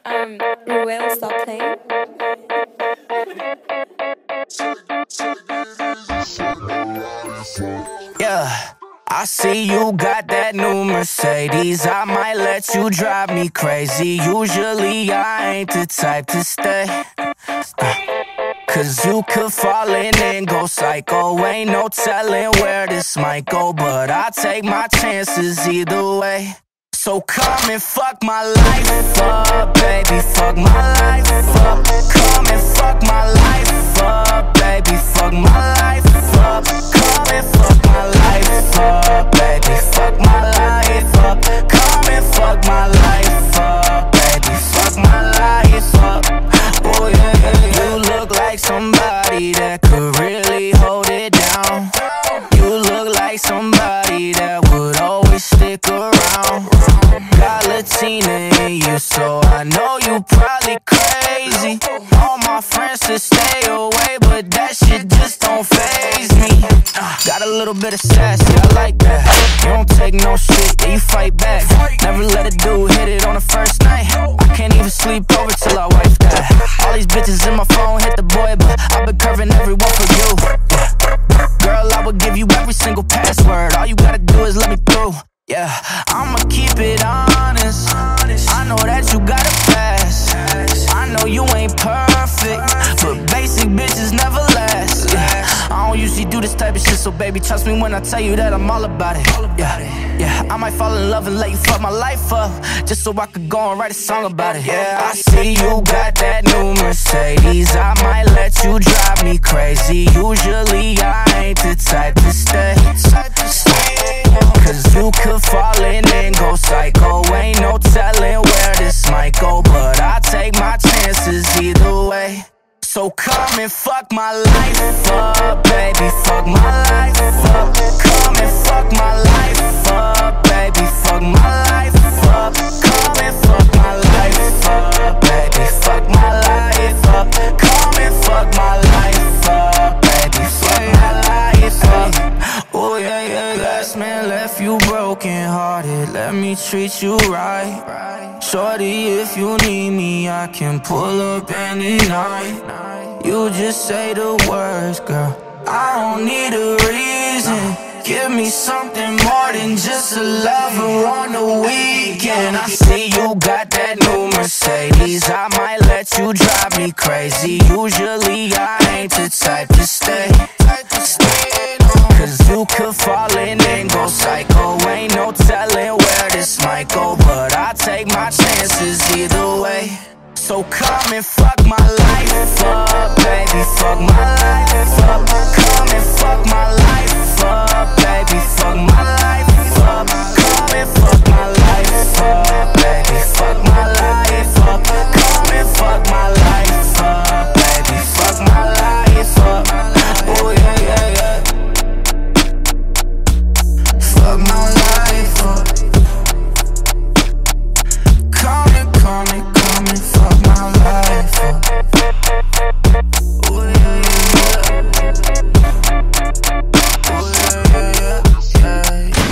Ruel, stop playing. Yeah, I see you got that new Mercedes. I might let you drive me crazy. Usually I ain't the type to stay, cause you could fall in and go psycho. Ain't no telling where this might go, but I take my chances either way. So come and fuck my life up, baby, fuck my life up. Come and fuck my life up, baby, fuck my life up. Come and fuck my life up, baby, fuck my life up. Come and fuck my life up, baby, fuck my life up. Oh yeah, yeah, you look like somebody that could really hold it down. You look like somebody that would always stick around. Got Latina in you, so I know you probably crazy. All my friends should stay away, but that shit just don't faze me. Got a little bit of sassy, I like that. You don't take no shit, yeah, you fight back. Never let a dude hit it on the first night. I can't even sleep over till I wife that. All these bitches in my phone hit the boy, but I've been curving everyone for you. Girl, I would give you every single password. All you gotta do is let me through. Yeah, I'ma keep it honest. I know that you got a pass. I know you ain't perfect, but basic bitches never last. Yeah, I don't usually do this type of shit, so baby, trust me when I tell you that I'm all about it. Yeah, I might fall in love and let you fuck my life up, just so I could go and write a song about it. Yeah, I see you got that new Mercedes. I might let you drive me crazy. Usually I ain't the type to stay, cause you could fall in and go psycho. Ain't no telling where this might go, but I take my chances either way. So come and fuck my life up, baby, fuck my life up. Come and fuck my life up, baby, fuck my life up. Come and fuck my life up, baby, fuck my life up. Come and fuck my life up, baby, fuck my life up. Oh yeah, yeah, last man left you broken hearted. Let me treat you right. Shorty, if you need me, I can pull up any night. You just say the words, girl, I don't need a reason. Give me something more than just a lover on the weekend. I see you got that new Mercedes. I might let you drive me crazy. Usually I ain't the type to stay, cause you could fall in and go psycho. Ain't no telling where this might go, but I take my chances either way. So come and fuck my life up, baby, fuck my life up. Come and fuck my life up, baby, fuck my life up. Come and fuck my life up, baby, fuck my life up. Come and fuck my life up, baby, fuck my life up. Oh yeah, yeah, yeah. Fuck my life up. Come and fuck my life up. Oh yeah, yeah, yeah. Oh yeah, yeah, yeah.